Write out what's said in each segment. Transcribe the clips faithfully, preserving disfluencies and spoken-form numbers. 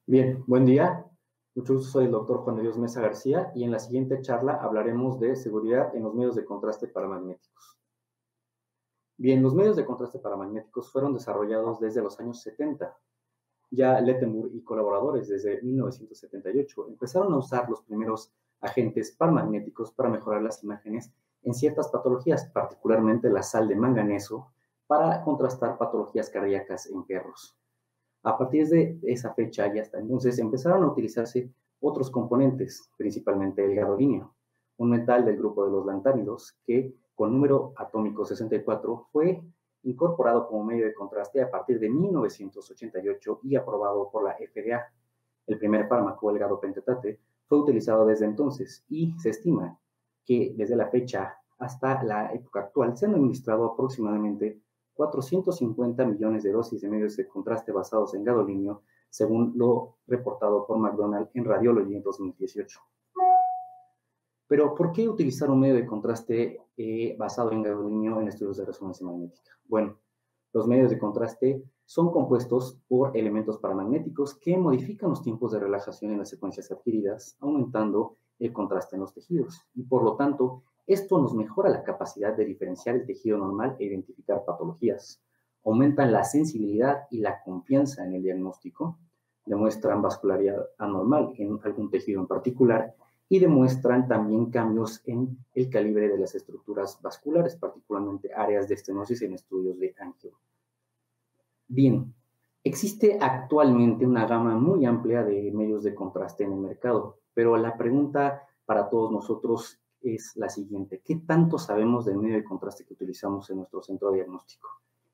Bien, buen día. Mucho gusto, soy el doctor Juan de Dios Mesa García y en la siguiente charla hablaremos de seguridad en los medios de contraste paramagnéticos. Bien, los medios de contraste paramagnéticos fueron desarrollados desde los años setenta. Ya Lettenburg y colaboradores desde mil novecientos setenta y ocho empezaron a usar los primeros agentes paramagnéticos para mejorar las imágenes en ciertas patologías, particularmente la sal de manganeso, para contrastar patologías cardíacas en perros. A partir de esa fecha y hasta entonces empezaron a utilizarse otros componentes, principalmente el gadolínio, un metal del grupo de los lantánidos que con número atómico sesenta y cuatro fue incorporado como medio de contraste a partir de mil novecientos ochenta y ocho y aprobado por la F D A. El primer fármaco, el gadopentetate, fue utilizado desde entonces y se estima que desde la fecha hasta la época actual se han administrado aproximadamente cuatrocientos cincuenta millones de dosis de medios de contraste basados en gadolínio, según lo reportado por McDonald en Radiology en dos mil dieciocho. Pero, ¿por qué utilizar un medio de contraste eh, basado en gadolínio en estudios de resonancia magnética? Bueno, los medios de contraste son compuestos por elementos paramagnéticos que modifican los tiempos de relajación en las secuencias adquiridas, aumentando el contraste en los tejidos. Y por lo tanto, esto nos mejora la capacidad de diferenciar el tejido normal e identificar patologías. Aumentan la sensibilidad y la confianza en el diagnóstico, demuestran vascularidad anormal en algún tejido en particular y demuestran también cambios en el calibre de las estructuras vasculares, particularmente áreas de estenosis en estudios de angio. Bien, existe actualmente una gama muy amplia de medios de contraste en el mercado, pero la pregunta para todos nosotros es la siguiente: ¿qué tanto sabemos del medio de contraste que utilizamos en nuestro centro diagnóstico?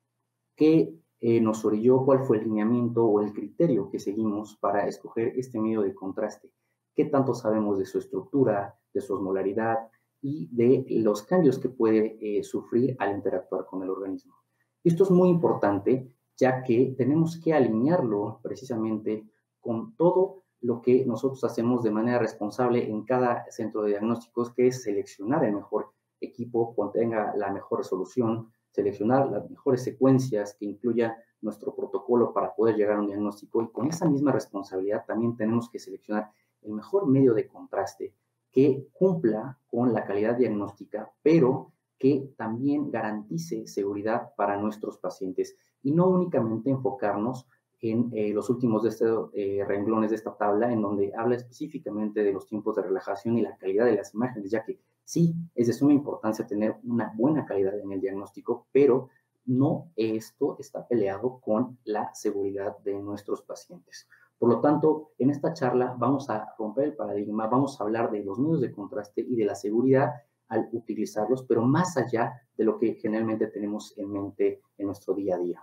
¿Qué eh, nos orilló? ¿Cuál fue el lineamiento o el criterio que seguimos para escoger este medio de contraste? ¿Qué tanto sabemos de su estructura, de su osmolaridad y de los cambios que puede eh, sufrir al interactuar con el organismo? Esto es muy importante, ya que tenemos que alinearlo precisamente con todo lo que nosotros hacemos de manera responsable en cada centro de diagnósticos, que es seleccionar el mejor equipo, que tenga la mejor resolución, seleccionar las mejores secuencias que incluya nuestro protocolo para poder llegar a un diagnóstico, y con esa misma responsabilidad también tenemos que seleccionar el mejor medio de contraste que cumpla con la calidad diagnóstica, pero que también garantice seguridad para nuestros pacientes, y no únicamente enfocarnos en eh, los últimos de estos eh, renglones de esta tabla, en donde habla específicamente de los tiempos de relajación y la calidad de las imágenes, ya que sí, es de suma importancia tener una buena calidad en el diagnóstico, pero no esto está peleado con la seguridad de nuestros pacientes. Por lo tanto, en esta charla vamos a romper el paradigma, vamos a hablar de los medios de contraste y de la seguridad al utilizarlos, pero más allá de lo que generalmente tenemos en mente en nuestro día a día.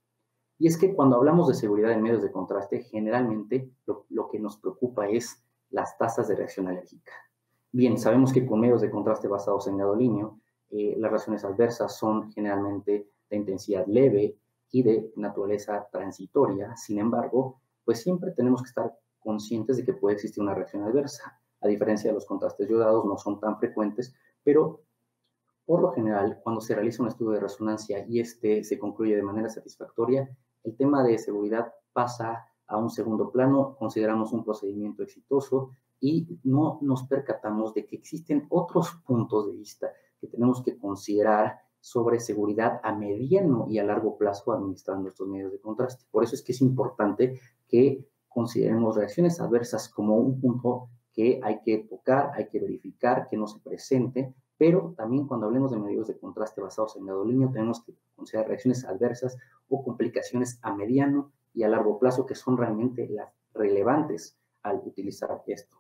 Y es que cuando hablamos de seguridad en medios de contraste, generalmente lo, lo que nos preocupa es las tasas de reacción alérgica. Bien, sabemos que con medios de contraste basados en gadolínio, eh, las reacciones adversas son generalmente de intensidad leve y de naturaleza transitoria. Sin embargo, pues siempre tenemos que estar conscientes de que puede existir una reacción adversa. A diferencia de los contrastes iodados, no son tan frecuentes, pero por lo general, cuando se realiza un estudio de resonancia y este se concluye de manera satisfactoria, el tema de seguridad pasa a un segundo plano, consideramos un procedimiento exitoso y no nos percatamos de que existen otros puntos de vista que tenemos que considerar sobre seguridad a mediano y a largo plazo administrando estos medios de contraste. Por eso es que es importante que consideremos reacciones adversas como un punto que hay que tocar, hay que verificar que no se presente, pero también cuando hablemos de medios de contraste basados en gadolínio tenemos que considerar reacciones adversas o complicaciones a mediano y a largo plazo, que son realmente las relevantes al utilizar esto.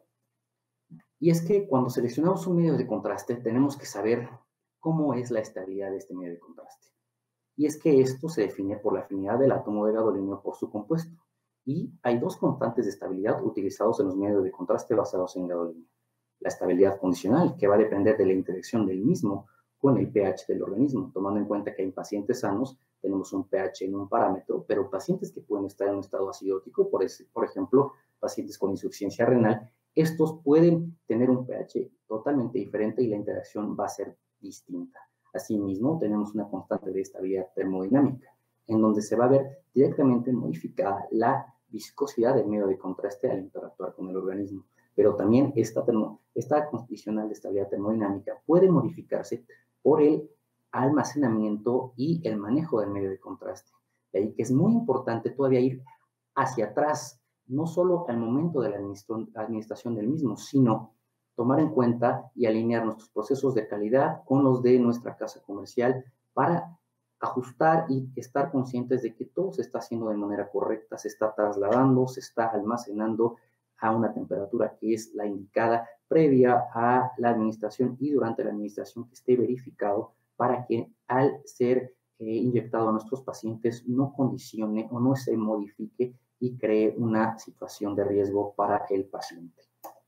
Y es que cuando seleccionamos un medio de contraste tenemos que saber cómo es la estabilidad de este medio de contraste. Y es que esto se define por la afinidad del átomo de gadolínio por su compuesto. Y hay dos constantes de estabilidad utilizados en los medios de contraste basados en gadolínio. La estabilidad condicional, que va a depender de la interacción del mismo con el pH del organismo, tomando en cuenta que en pacientes sanos tenemos un pH en un parámetro, pero pacientes que pueden estar en un estado acidótico, por, ese, por ejemplo, pacientes con insuficiencia renal, estos pueden tener un pH totalmente diferente y la interacción va a ser distinta. Asimismo, tenemos una constante de estabilidad termodinámica, en donde se va a ver directamente modificada la viscosidad del medio de contraste al interactuar con el organismo. Pero también esta, termo, esta condicional de estabilidad termodinámica puede modificarse por el almacenamiento y el manejo del medio de contraste. De ahí que es muy importante todavía ir hacia atrás, no solo al momento de la administración del mismo, sino tomar en cuenta y alinear nuestros procesos de calidad con los de nuestra casa comercial para ajustar y estar conscientes de que todo se está haciendo de manera correcta, se está trasladando, se está almacenando a una temperatura que es la indicada previa a la administración y durante la administración que esté verificado para que al ser eh, inyectado a nuestros pacientes no condicione o no se modifique y cree una situación de riesgo para el paciente.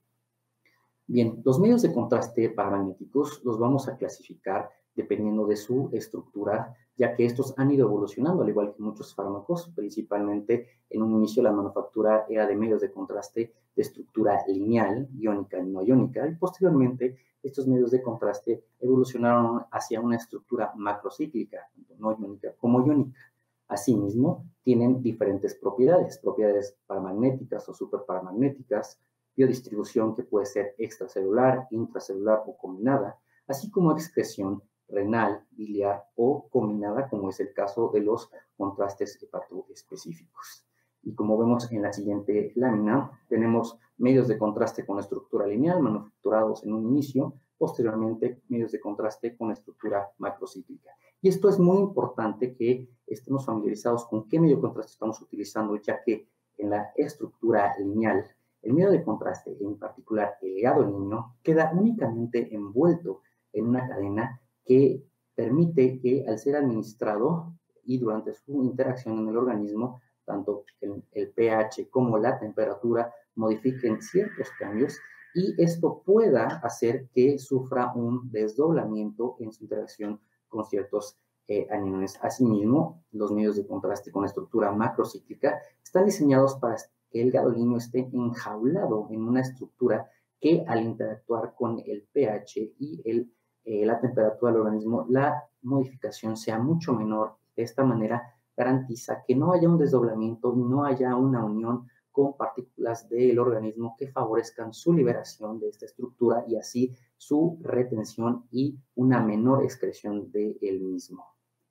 Bien, los medios de contraste paramagnéticos los vamos a clasificar dependiendo de su estructura, ya que estos han ido evolucionando, al igual que muchos fármacos. Principalmente, en un inicio la manufactura era de medios de contraste de estructura lineal, iónica y no iónica, y posteriormente estos medios de contraste evolucionaron hacia una estructura macrocíclica, tanto no iónica como iónica. Asimismo, tienen diferentes propiedades, propiedades paramagnéticas o superparamagnéticas, biodistribución que puede ser extracelular, intracelular o combinada, así como excreción renal, biliar o combinada, como es el caso de los contrastes hepatoespecíficos. Y como vemos en la siguiente lámina, tenemos medios de contraste con estructura lineal manufacturados en un inicio, posteriormente medios de contraste con estructura macrocíclica. Y esto es muy importante que estemos familiarizados con qué medio de contraste estamos utilizando, ya que en la estructura lineal, el medio de contraste, en particular el gadolinio, queda únicamente envuelto en una cadena que permite que al ser administrado y durante su interacción en el organismo, tanto el, el pH como la temperatura modifiquen ciertos cambios y esto pueda hacer que sufra un desdoblamiento en su interacción con ciertos eh, aniones. Asimismo, los medios de contraste con estructura macrocíclica están diseñados para que el gadolinio esté enjaulado en una estructura que al interactuar con el pH y el, eh, la temperatura del organismo, la modificación sea mucho menor. De esta manera garantiza que no haya un desdoblamiento y no haya una unión con partículas del organismo que favorezcan su liberación de esta estructura y así su retención y una menor excreción del mismo.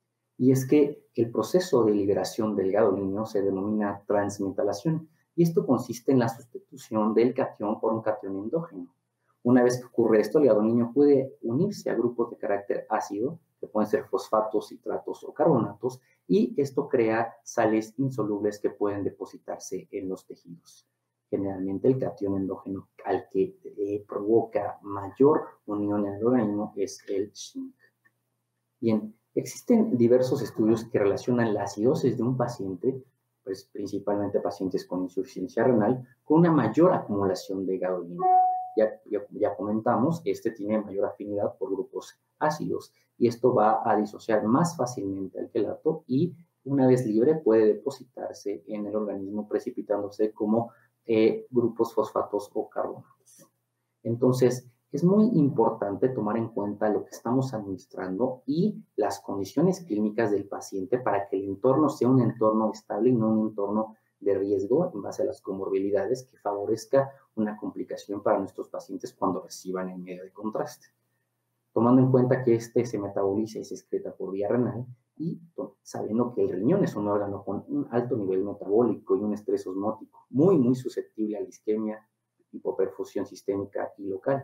Y es que el proceso de liberación del gadolinio se denomina transmetalación y esto consiste en la sustitución del catión por un catión endógeno. Una vez que ocurre esto, el gadolinio puede unirse a grupos de carácter ácido, que pueden ser fosfatos, citratos o carbonatos, y esto crea sales insolubles que pueden depositarse en los tejidos. Generalmente el catión endógeno al que eh, provoca mayor unión en el organismo es el zinc. Bien, existen diversos estudios que relacionan la acidosis de un paciente, pues principalmente pacientes con insuficiencia renal, con una mayor acumulación de gadolinio. Ya, ya, ya comentamos, este tiene mayor afinidad por grupos ácidos y esto va a disociar más fácilmente al quelato y una vez libre puede depositarse en el organismo precipitándose como eh, grupos fosfatos o carbonatos. Entonces, es muy importante tomar en cuenta lo que estamos administrando y las condiciones clínicas del paciente para que el entorno sea un entorno estable y no un entorno de riesgo en base a las comorbilidades que favorezca una complicación para nuestros pacientes cuando reciban el medio de contraste. Tomando en cuenta que este se metaboliza y se excreta por vía renal y sabiendo que el riñón es un órgano con un alto nivel metabólico y un estrés osmótico muy, muy susceptible a la isquemia, hipoperfusión sistémica y local.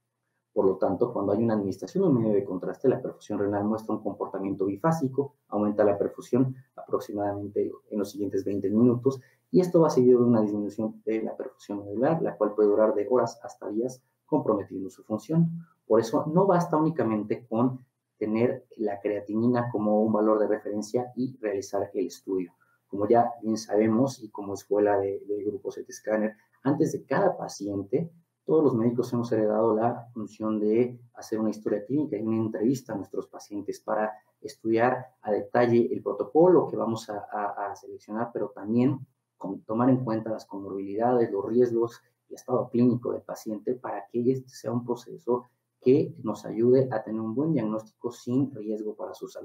Por lo tanto, cuando hay una administración de un medio de contraste, la perfusión renal muestra un comportamiento bifásico, aumenta la perfusión aproximadamente en los siguientes veinte minutos y esto va seguido de una disminución de la perfusión medular, la cual puede durar de horas hasta días, comprometiendo su función. Por eso, no basta únicamente con tener la creatinina como un valor de referencia y realizar el estudio. Como ya bien sabemos y como escuela de, de grupo C T Scanner, antes de cada paciente, todos los médicos hemos heredado la función de hacer una historia clínica y una entrevista a nuestros pacientes para estudiar a detalle el protocolo que vamos a, a, a seleccionar, pero también con, tomar en cuenta las comorbilidades, los riesgos, el estado clínico del paciente para que este sea un proceso que nos ayude a tener un buen diagnóstico sin riesgo para su salud.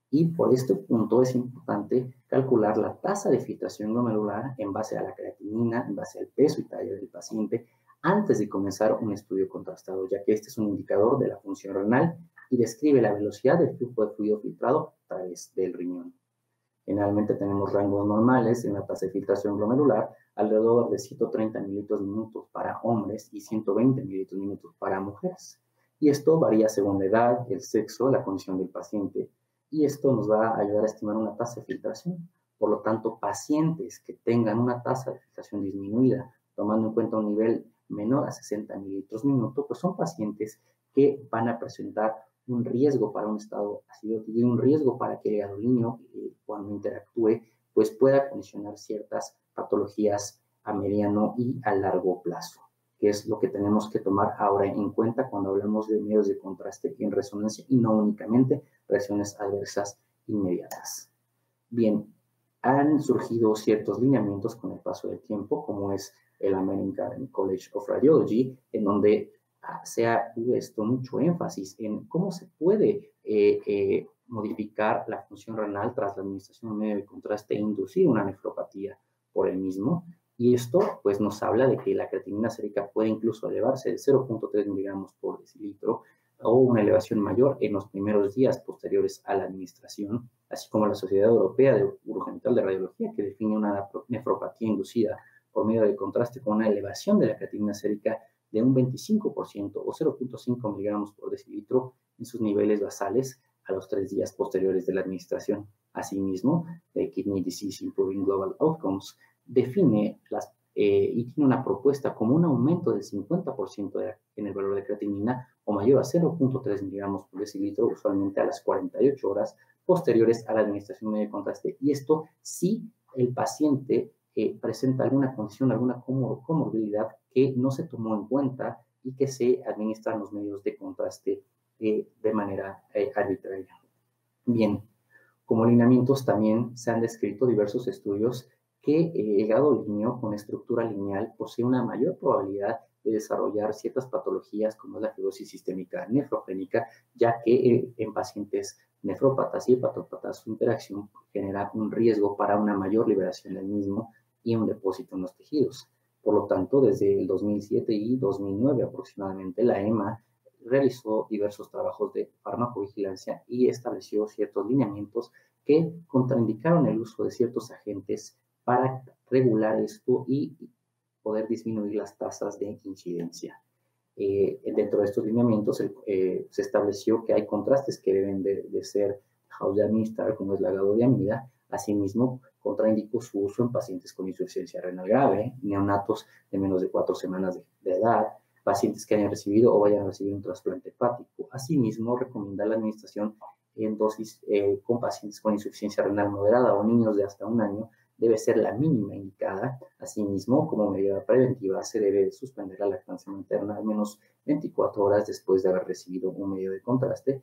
Y por este punto es importante calcular la tasa de filtración glomerular en base a la creatinina, en base al peso y talla del paciente, antes de comenzar un estudio contrastado, ya que este es un indicador de la función renal y describe la velocidad del flujo de fluido filtrado a través del riñón. Generalmente tenemos rangos normales en la tasa de filtración glomerular, alrededor de ciento treinta mililitros minutos para hombres y ciento veinte mililitros minutos para mujeres. Y esto varía según la edad, el sexo, la condición del paciente, y esto nos va a ayudar a estimar una tasa de filtración. Por lo tanto, pacientes que tengan una tasa de filtración disminuida, tomando en cuenta un nivel menor a sesenta mililitros minuto, pues son pacientes que van a presentar un riesgo para un estado acidótico y un riesgo para que el gadolinio, eh, cuando interactúe, pues pueda condicionar ciertas patologías a mediano y a largo plazo, que es lo que tenemos que tomar ahora en cuenta cuando hablamos de medios de contraste en resonancia y no únicamente reacciones adversas inmediatas. Bien, han surgido ciertos lineamientos con el paso del tiempo, como es el American College of Radiology, en donde se ha puesto mucho énfasis en cómo se puede eh, eh, modificar la función renal tras la administración de un medio de contraste e inducir una nefropatía por el mismo. Y esto pues nos habla de que la creatinina sérica puede incluso elevarse de cero punto tres miligramos por decilitro o una elevación mayor en los primeros días posteriores a la administración, así como la Sociedad Europea de Urogenital de Radiología, que define una nefropatía inducida por medio de contraste con una elevación de la creatinina sérica de un veinticinco por ciento o cero punto cinco miligramos por decilitro en sus niveles basales a los tres días posteriores de la administración. Asimismo, el Kidney Disease Improving Global Outcomes define las, eh, y tiene una propuesta como un aumento del cincuenta por ciento de, en el valor de creatinina o mayor a cero punto tres miligramos por decilitro, usualmente a las cuarenta y ocho horas posteriores a la administración de contraste. Y esto si el paciente eh, presenta alguna condición, alguna comor comorbilidad que no se tomó en cuenta y que se administran los medios de contraste eh, de manera eh, arbitraria. Bien, como lineamientos también se han descrito diversos estudios que eh, el gadolinio con estructura lineal posee una mayor probabilidad de desarrollar ciertas patologías como es la fibrosis sistémica nefrogénica, ya que eh, en pacientes nefrópatas y hepatópatas su interacción genera un riesgo para una mayor liberación del mismo y un depósito en los tejidos. Por lo tanto, desde el dos mil siete y dos mil nueve aproximadamente, la E M A realizó diversos trabajos de farmacovigilancia y estableció ciertos lineamientos que contraindicaron el uso de ciertos agentes para regular esto y poder disminuir las tasas de incidencia. Eh, dentro de estos lineamientos eh, se estableció que hay contrastes que deben de, de ser dejados de administrar, como es la gadodiamida. Asimismo, contraindicó su uso en pacientes con insuficiencia renal grave, neonatos de menos de cuatro semanas de, de edad, pacientes que hayan recibido o vayan a recibir un trasplante hepático. Asimismo, recomienda la administración en dosis eh, con pacientes con insuficiencia renal moderada o niños de hasta un año, debe ser la mínima indicada. Asimismo, como medida preventiva, se debe suspender la lactancia materna al menos veinticuatro horas después de haber recibido un medio de contraste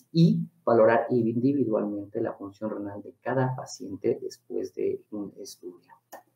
y valorar individualmente la función renal de cada paciente después de un estudio.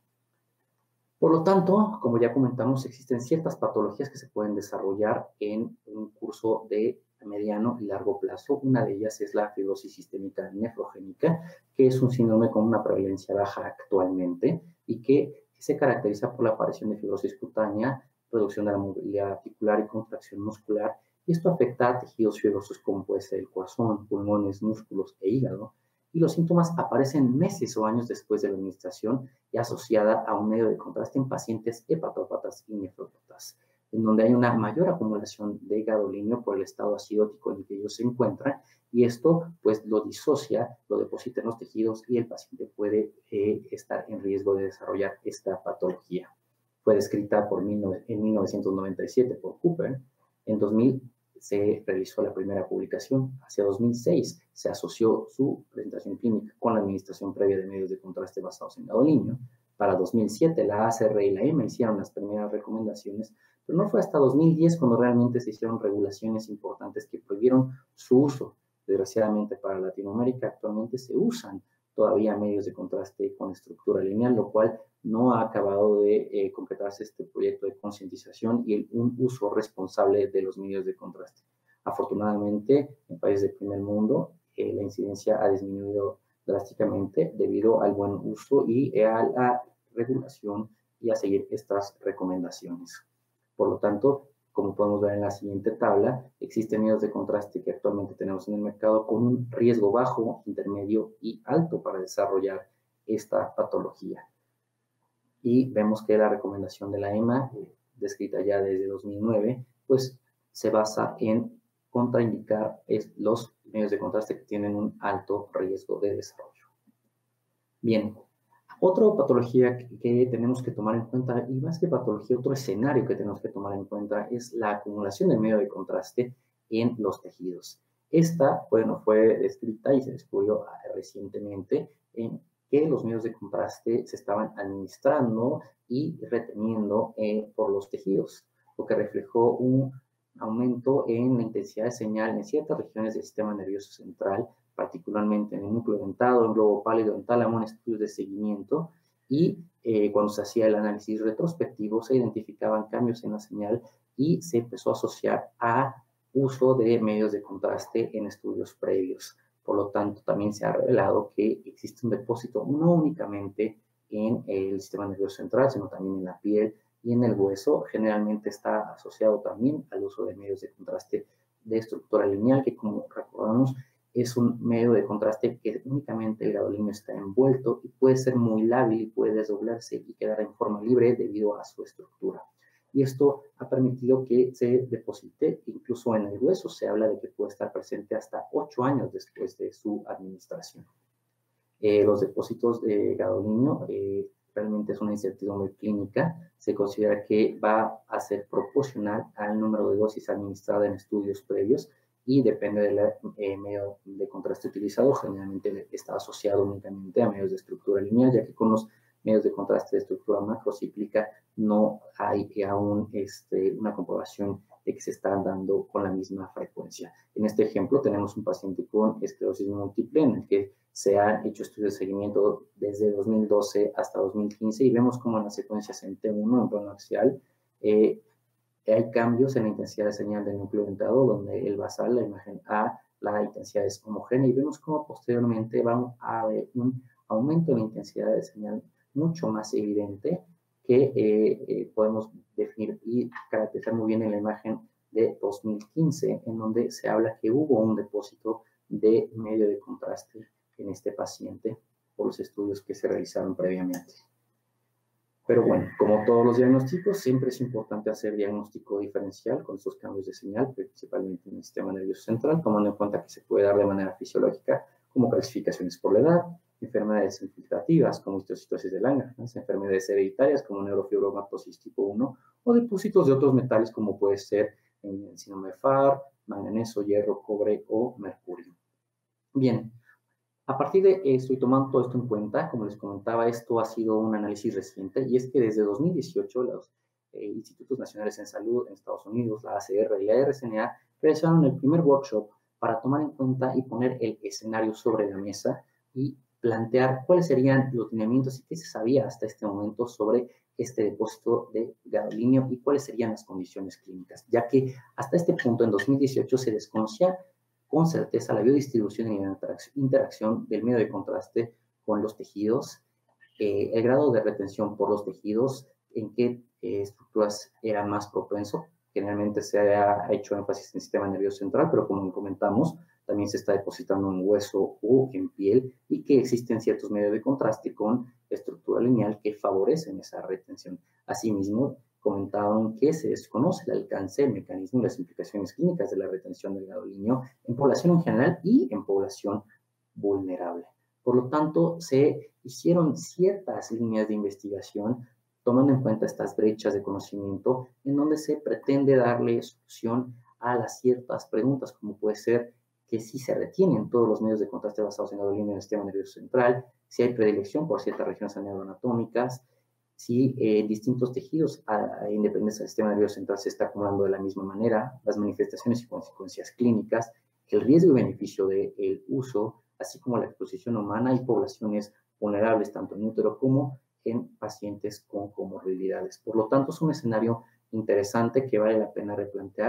Por lo tanto, como ya comentamos, existen ciertas patologías que se pueden desarrollar en un curso de mediano y largo plazo. Una de ellas es la fibrosis sistémica nefrogénica, que es un síndrome con una prevalencia baja actualmente y que se caracteriza por la aparición de fibrosis cutánea, reducción de la movilidad articular y contracción muscular. Y esto afecta a tejidos fibrosos como puede ser el corazón, pulmones, músculos e hígado. Y los síntomas aparecen meses o años después de la administración y asociada a un medio de contraste en pacientes hepatópatas y nefrópatas, en donde hay una mayor acumulación de gadolinio por el estado acidótico en el que ellos se encuentran, y esto pues lo disocia, lo deposita en los tejidos y el paciente puede eh, estar en riesgo de desarrollar esta patología. Fue descrita por mil, en mil novecientos noventa y siete por Cooper. En dos mil se realizó la primera publicación. Hacia dos mil seis se asoció su presentación clínica con la administración previa de medios de contraste basados en gadolinio. Para dos mil siete la A C R y la E M A hicieron las primeras recomendaciones, pero no fue hasta dos mil diez cuando realmente se hicieron regulaciones importantes que prohibieron su uso. Desgraciadamente para Latinoamérica actualmente se usan todavía medios de contraste con estructura lineal, lo cual no ha acabado de eh, concretarse este proyecto de concientización y el, un uso responsable de los medios de contraste. Afortunadamente, en países del primer mundo, eh, la incidencia ha disminuido drásticamente debido al buen uso y a la regulación y a seguir estas recomendaciones. Por lo tanto, como podemos ver en la siguiente tabla, existen medios de contraste que actualmente tenemos en el mercado con un riesgo bajo, intermedio y alto para desarrollar esta patología. Y vemos que la recomendación de la E M A, eh, descrita ya desde dos mil nueve, pues se basa en contraindicar es, los medios de contraste que tienen un alto riesgo de desarrollo. Bien, otra patología que, que tenemos que tomar en cuenta, y más que patología, otro escenario que tenemos que tomar en cuenta es la acumulación de medio de contraste en los tejidos. Esta, bueno, fue descrita y se descubrió recientemente en que los medios de contraste se estaban administrando y reteniendo eh, por los tejidos, lo que reflejó un aumento en la intensidad de señal en ciertas regiones del sistema nervioso central, particularmente en el núcleo dentado, en globo pálido, en tálamo, en estudios de seguimiento, y eh, cuando se hacía el análisis retrospectivo se identificaban cambios en la señal y se empezó a asociar a uso de medios de contraste en estudios previos. Por lo tanto, también se ha revelado que existe un depósito no únicamente en el sistema nervioso central, sino también en la piel y en el hueso. Generalmente está asociado también al uso de medios de contraste de estructura lineal, que como recordamos es un medio de contraste que únicamente el gadolínio está envuelto y puede ser muy lábil y puede desdoblarse y quedar en forma libre debido a su estructura. Y esto ha permitido que se deposite incluso en el hueso. Se habla de que puede estar presente hasta ocho años después de su administración. Eh, los depósitos de gadolínio eh, realmente es una incertidumbre clínica. Se considera que va a ser proporcional al número de dosis administrada en estudios previos y depende del eh, medio de contraste utilizado. Generalmente está asociado únicamente a medios de estructura lineal, ya que con los medios de contraste de estructura macrocíclica no hay aún este, una comprobación de que se están dando con la misma frecuencia. En este ejemplo tenemos un paciente con esclerosis múltiple en el que se han hecho estudios de seguimiento desde dos mil doce hasta dos mil quince y vemos como en las secuencias en T uno, en plano axial, eh, hay cambios en la intensidad de señal del núcleo dentado, donde el basal, la imagen A, la intensidad es homogénea, y vemos cómo posteriormente va a haber un aumento en la intensidad de señal mucho más evidente que eh, eh, podemos definir y caracterizar muy bien en la imagen de dos mil quince, en donde se habla que hubo un depósito de medio de contraste en este paciente por los estudios que se realizaron previamente. Pero bueno, como todos los diagnósticos, siempre es importante hacer diagnóstico diferencial con estos cambios de señal, principalmente en el sistema nervioso central, tomando en cuenta que se puede dar de manera fisiológica, como calcificaciones por la edad, enfermedades infiltrativas como histocitosis de Langerhans, enfermedades hereditarias como neurofibromatosis tipo uno, o depósitos de otros metales como puede ser enzima de F A R, manganeso, hierro, cobre o mercurio. Bien. A partir de esto y tomando todo esto en cuenta, como les comentaba, esto ha sido un análisis reciente y es que desde dos mil dieciocho los eh, Institutos Nacionales en Salud en Estados Unidos, la A C R y la R S N A, realizaron el primer workshop para tomar en cuenta y poner el escenario sobre la mesa y plantear cuáles serían los lineamientos y qué se sabía hasta este momento sobre este depósito de gadolínio y cuáles serían las condiciones clínicas, ya que hasta este punto, en dos mil dieciocho, se desconocía con certeza la biodistribución y la interacción del medio de contraste con los tejidos, eh, el grado de retención por los tejidos, en qué eh, estructuras era más propenso. Generalmente se ha hecho énfasis en el sistema nervioso central, pero como comentamos, también se está depositando en hueso o en piel y que existen ciertos medios de contraste con estructura lineal que favorecen esa retención. Asimismo, comentaron que se desconoce el alcance, el mecanismo y las implicaciones clínicas de la retención del gadolínio en población en general y en población vulnerable. Por lo tanto, se hicieron ciertas líneas de investigación tomando en cuenta estas brechas de conocimiento en donde se pretende darle solución a las ciertas preguntas, como puede ser que si se retienen todos los medios de contraste basados en gadolínio en el sistema nervioso central, si hay predilección por ciertas regiones neuroanatómicas, si en eh, distintos tejidos a, a independencia del sistema nervioso central se está acumulando de la misma manera, las manifestaciones y consecuencias clínicas, el riesgo y beneficio del uso, así como la exposición humana y poblaciones vulnerables tanto en útero como en pacientes con comorbilidades. Por lo tanto, es un escenario interesante que vale la pena replantear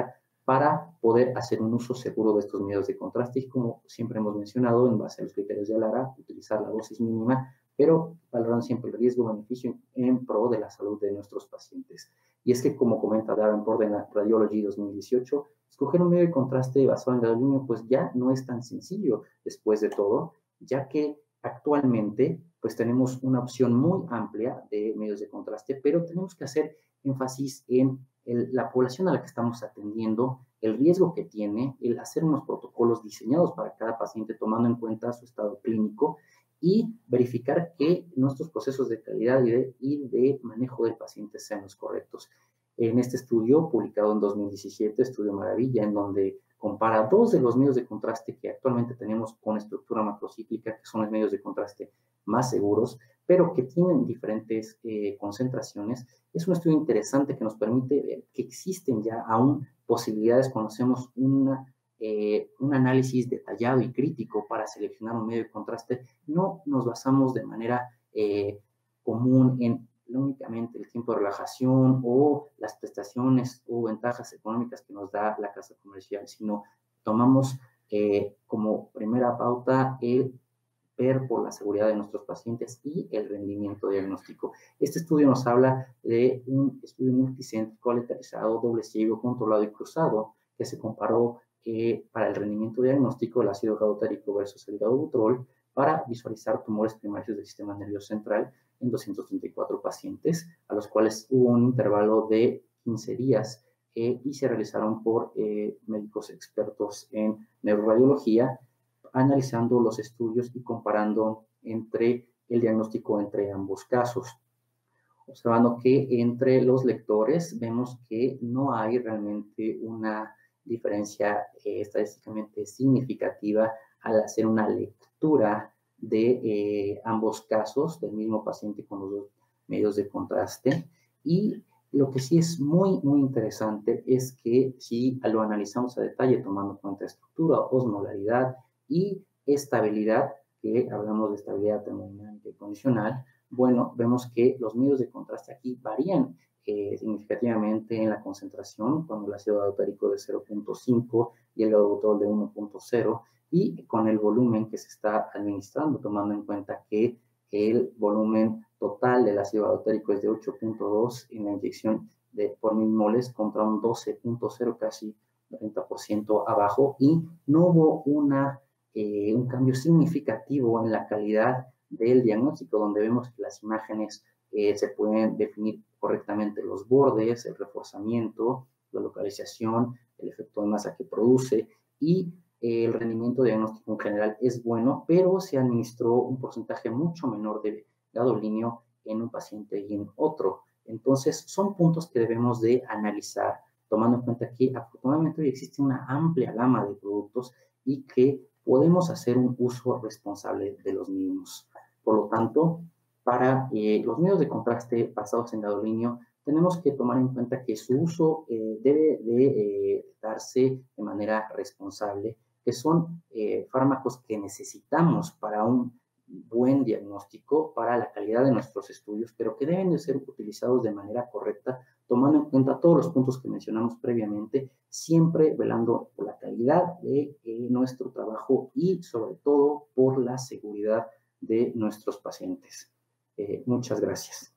para poder hacer un uso seguro de estos medios de contraste y, como siempre hemos mencionado, en base a los criterios de ALARA, utilizar la dosis mínima, pero valorando siempre el riesgo-beneficio en pro de la salud de nuestros pacientes. Y es que, como comenta Davenport en la Radiology dos mil dieciocho, escoger un medio de contraste basado en gadolinio pues ya no es tan sencillo después de todo, ya que actualmente pues tenemos una opción muy amplia de medios de contraste, pero tenemos que hacer énfasis en el, la población a la que estamos atendiendo, el riesgo que tiene, el hacer unos protocolos diseñados para cada paciente tomando en cuenta su estado clínico y verificar que nuestros procesos de calidad y de, y de manejo del paciente sean los correctos. En este estudio, publicado en dos mil diecisiete, Estudio Maravilla, en donde compara dos de los medios de contraste que actualmente tenemos con estructura macrocíclica, que son los medios de contraste más seguros, pero que tienen diferentes eh, concentraciones. Es un estudio interesante que nos permite ver que existen ya aún posibilidades cuando hacemos una, eh, un análisis detallado y crítico para seleccionar un medio de contraste. No nos basamos de manera eh, común en únicamente el tiempo de relajación o las prestaciones o ventajas económicas que nos da la casa comercial, sino tomamos eh, como primera pauta el ver por la seguridad de nuestros pacientes y el rendimiento diagnóstico. Este estudio nos habla de un estudio multicéntrico, aleatorizado, doble ciego, controlado y cruzado, que se comparó eh, para el rendimiento diagnóstico el ácido gadotárico versus el gadobutrol para visualizar tumores primarios del sistema nervioso central en doscientos treinta y cuatro pacientes, a los cuales hubo un intervalo de quince días eh, y se realizaron por eh, médicos expertos en neuroradiología, analizando los estudios y comparando entre el diagnóstico entre ambos casos. Observando que entre los lectores vemos que no hay realmente una diferencia eh, estadísticamente significativa al hacer una lectura de eh, ambos casos del mismo paciente con los dos medios de contraste. Y lo que sí es muy, muy interesante es que si lo analizamos a detalle tomando en cuenta estructura, osmolaridad y estabilidad, que hablamos de estabilidad termodinámica y condicional, bueno, vemos que los medios de contraste aquí varían eh, significativamente en la concentración, cuando el ácido gadotárico de cero punto cinco y el gadobutrol de uno punto cero, y con el volumen que se está administrando, tomando en cuenta que el volumen total del ácido gadotárico es de ocho punto dos en la inyección de, por mil moles contra un doce punto cero, casi treinta por ciento abajo, y no hubo una, eh, un cambio significativo en la calidad del diagnóstico, donde vemos que las imágenes eh, se pueden definir correctamente los bordes, el reforzamiento, la localización, el efecto de masa que produce, y eh, el rendimiento diagnóstico en general es bueno, pero se administró un porcentaje mucho menor de gadolinio en un paciente y en otro. Entonces, son puntos que debemos de analizar, tomando en cuenta que afortunadamente hoy existe una amplia gama de productos y que podemos hacer un uso responsable de los mismos. Por lo tanto, para eh, los medios de contraste basados en gadolinio, tenemos que tomar en cuenta que su uso eh, debe de eh, darse de manera responsable, que son eh, fármacos que necesitamos para un buen diagnóstico, para la calidad de nuestros estudios, pero que deben de ser utilizados de manera correcta, tomando en cuenta todos los puntos que mencionamos previamente, siempre velando por la calidad de eh, nuestro trabajo y sobre todo por la seguridad de nuestros pacientes. Eh, muchas gracias.